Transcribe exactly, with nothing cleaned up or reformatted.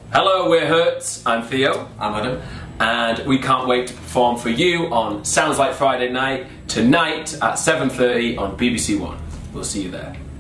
Hello, we're Hertz. I'm Theo. I'm Adam. And we can't wait to perform for you on Sounds Like Friday Night tonight at seven thirty on B B C One. We'll see you there.